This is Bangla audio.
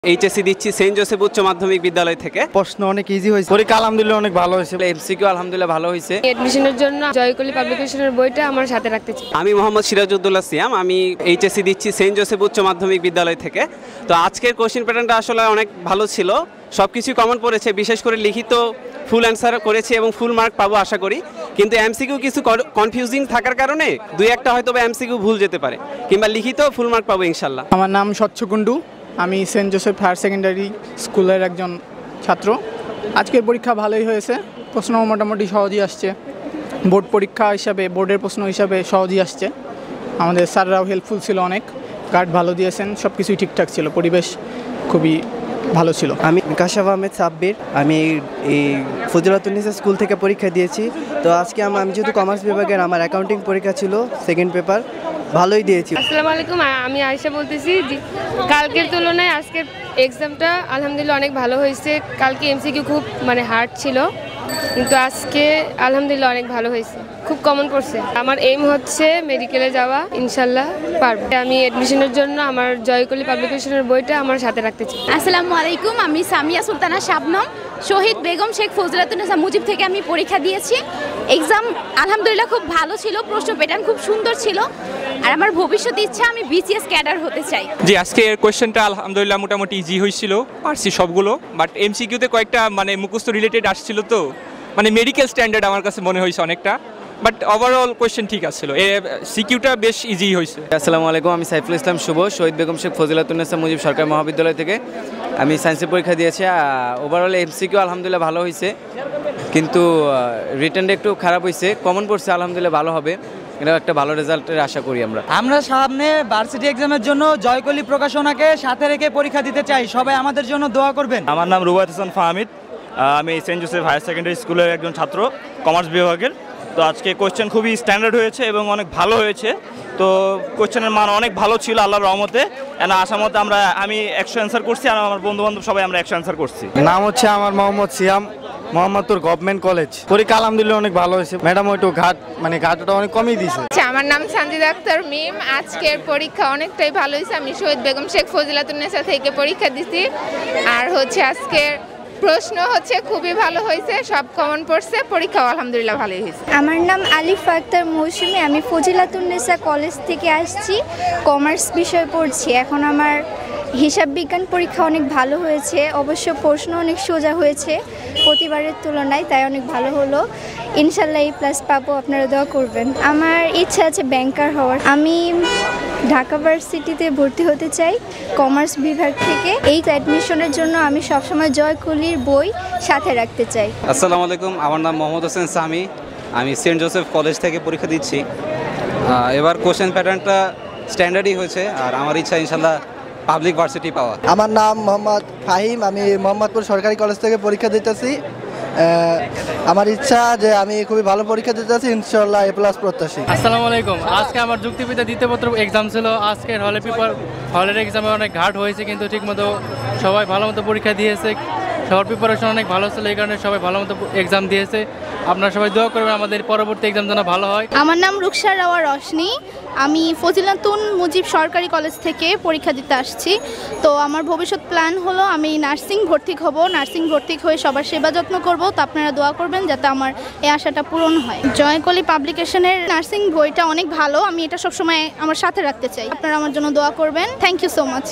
এইচএসসি দিচ্ছি সেন্ট জোসেফ উচ্চ মাধ্যমিক বিদ্যালয় থেকে। প্রশ্ন অনেক ইজি হয়েছে, পরীক্ষা আলহামদুলিল্লাহ অনেক ভালো হয়েছে, এমসিকিউ আলহামদুলিল্লাহ ভালো হয়েছে। এডমিশনের জন্য জয়কলি পাবলিকেশনের বইটা আমার সাথে রাখতে চাই। আমি মোহাম্মদ সিরাজউদ্দৌলা সিয়াম, আমি এইচএসসি দিচ্ছি সেন্ট জোসেফ উচ্চ মাধ্যমিক বিদ্যালয় থেকে। তো আজকের কোশ্চেন প্যাটার্নটা আসলে অনেক ভালো ছিল, সব কিছুই কমন পড়েছে, বিশেষ করে লিখিত ফুল অ্যান্সার করেছি এবং ফুল মার্ক পাবো আশা করি। কিন্তু এমসিকিউ কিছু কনফিউজিং থাকার কারণে দুই একটা হয়তো বা এমসিকিউ ভুল যেতে পারে, কিংবা লিখিত ফুল মার্ক পাবো ইনশাল্লাহ। আমার নাম স্বচ্ছ কুণ্ডু, আমি সেন্ট জোসেফ হায়ার সেকেন্ডারি স্কুলের একজন ছাত্র। আজকের পরীক্ষা ভালোই হয়েছে, প্রশ্ন মোটামুটি সহজই আসছে, বোর্ড পরীক্ষা হিসাবে বোর্ডের প্রশ্ন হিসাবে সহজই আসছে। আমাদের স্যাররাও হেল্পফুল ছিল, অনেক গার্ড ভালো দিয়েছেন, সব কিছুই ঠিকঠাক ছিল, পরিবেশ খুবই ভালো ছিল। আমি কাশাফ আহমেদ সাব্বির, আমি এই ফজিলাতুন্নেসা স্কুল থেকে পরীক্ষা দিয়েছি। তো আজকে আমি যেহেতু কমার্স বিভাগের, আমার অ্যাকাউন্টিং পরীক্ষা ছিল, সেকেন্ড পেপার ভালোই দিয়েছি। আসসালামু আলাইকুম, আমি আয়েশা বলতেছি। কালকের তুলনায় আজকের এক্সামটা আলহামদুলিল্লাহ অনেক ভালো হয়েছে। কালকে এমসিকিউ খুব হার্ড ছিল, কিন্তু আজকে আলহামদুলিল্লাহ অনেক ভালো হয়েছে, খুব কমন পড়ছে। আমার এইম হচ্ছে মেডিকেলে যাওয়া, ইনশাল্লাহ পারবো। আমি এডমিশনের জন্য আমার জয়কলি পাবলিকেশনের বইটা আমার সাথে রাখতে চাই। আসসালামু আলাইকুম, আমি সামিয়া সুলতানা শাবনম, শহীদ বেগম শেখ ফজিলাতুন্নেসা মুজিব থেকে আমি পরীক্ষা দিয়েছি। এক্সাম আলহামদুলিল্লাহ খুব ভালো ছিল, প্রশ্ন প্যাটার্ন খুব সুন্দর ছিল, আর আমার ভবিষ্যৎ ইচ্ছা আমি বিসিএস ক্যাডার হতে চাই। জি, আজকে এর কোয়েশ্চেনটা আলহামদুলিল্লাহ মোটামুটি ইজি হয়েছিল, পারছি সবগুলো, বাট এমসিকিউতে কয়েকটা মুখস্থ রিলেটেড আসছিল, তো মেডিকেল স্ট্যান্ডার্ড আমার কাছে মনে হয়েছে অনেকটা, বাট ওভারঅল কোয়েশ্চেন ঠিক আসছিল, সিকিউটা বেশ ইজি হয়েছে। আসসালামু আলাইকুম, আমি সাইফুল ইসলাম শুভ, শহীদ বেগম শেখ ফজিলাতুন্নেসা মুজিব সরকারি মহাবিদ্যালয় থেকে আমি সায়েন্সের পরীক্ষা দিয়েছি। ওভারঅল এমসিকিউ আলহামদুলিল্লাহ ভালো হয়েছে, কিন্তু রিটেনটা একটু খারাপ হয়েছে। কমন পড়ছে আলহামদুলিল্লাহ ভালো হবে, এটা একটা ভালো রেজাল্টের আশা করি আমরা সামনে ভার্সিটি এক্সামের জন্য জয়কলি প্রকাশনাকে সাথে রেখে পরীক্ষা দিতে চাই, সবাই আমাদের জন্য দোয়া করবেন। আমার নাম রুবায়ত হাসান ফাহমিদ, আমি সেন্ট জোসেফ হায়ার সেকেন্ডারি স্কুলের একজন ছাত্র, কমার্স বিভাগের। তো আজকে কোয়েশ্চেন খুবই স্ট্যান্ডার্ড হয়েছে এবং অনেক ভালো হয়েছে। তো কোয়েশ্চেনের মান অনেক ভালো ছিল আল্লাহর রহমতে, আশা মতে আমি 100 অ্যান্সার করছি, আর আমার বন্ধু বান্ধব সবাই আমরা 100 অ্যান্সার করছি। নাম হচ্ছে আমার মোহাম্মদ সিয়াম, মোহাম্মদপুর গভর্নমেন্ট কলেজ। পরীক্ষা আলহামদুলিল্লাহ অনেক ভালো হয়েছে, ম্যাডাম একটু ঘাটটা অনেক কমই দিয়েছে। আমার নাম সানজিদা আক্তার মিম, আজকের পরীক্ষা অনেকটাই ভালো হয়েছে। আমি শহীদ বেগম শেখ ফজিলাতুন্নেসা থেকে পরীক্ষা দিছি, আর আজকের প্রশ্ন খুবই ভালো হয়েছে, সব কমন পড়ছে, পরীক্ষাও আলহামদুলিল্লাহ ভালোই হয়েছে। আমার নাম আলিফ আক্তার মৌসুমী, আমি ফজিলাতুন্নেসা কলেজ থেকে আসছি, কমার্স বিষয় পড়ছি। এখন আমার হিসাব বিজ্ঞান পরীক্ষা অনেক ভালো হয়েছে, অবশ্য প্রশ্ন অনেক সোজা হয়েছে প্রতিবারের তুলনায়, তাই অনেক ভালো হলো। ইনশাল্লাহ এই প্লাস পাবো, আপনারা দোয়া করবেন। আমার ইচ্ছা আছে ব্যাংকার হওয়ার। আমি ঢাকা ভার্সিটিতে ভর্তি হতে চাই কমার্স বিভাগ থেকে। এই অ্যাডমিশনের জন্য আমি সবসময় জয়কলির বই সাথে রাখতে চাই। আসসালামু আলাইকুম, আমার নাম মোহাম্মদ হোসেন সামি, আমি সেন্ট জোসেফ কলেজ থেকে পরীক্ষা দিচ্ছি। এবার কোশ্চেন প্যাটার্নটা স্ট্যান্ডার্ডই হয়েছে, আর আমার ইচ্ছা ইনশাল্লাহ পাবলিক ভার্সিটি পাওয়া। আমার নাম মোহাম্মদ ফাহিম, আমি মোহাম্মদপুর সরকারি কলেজ থেকে পরীক্ষা দিতেছি। আমার ইচ্ছা যে আমি খুবই ভালো পরীক্ষা দিতেছি, ইনশাআল্লাহ এ প্লাস প্রত্যাশী। আসসালামু আলাইকুম, আজকে আমার যুক্তিবিদ্যা দ্বিতীয় পত্র এক্সাম ছিল। আজকের হলের এক্সামে অনেক ঘাট হয়েছে, কিন্তু ঠিকমতো সবাই ভালো মতো পরীক্ষা দিয়েছে, সবার প্রিপারেশন অনেক ভালো ছিল, এই কারণে সবাই ভালো মতো এক্সাম দিয়েছে। আপনারা সবাই দোয়া করবেন আমাদের পরবর্তী এক্সাম যেন ভালো হয়। আমার নাম রুকসার রাওয়া রশনি, আমি ফজিলাতুন মুজিব সরকারি কলেজ থেকে পরীক্ষা দিতে আসছি। তো আমার ভবিষ্যৎ প্ল্যান হলো আমি নার্সিং ভর্তি হব, নার্সিং ভর্তি হয়ে সবার সেবা যত্ন করব। তো আপনারা দোয়া করবেন যাতে আমার এই আশাটা পূরণ হয়। জয়কলি পাবলিকেশনের নার্সিং বইটা অনেক ভালো, আমি এটা সবসময় আমার সাথে রাখতে চাই, আপনারা আমার জন্য দোয়া করবেন। Thank you so much.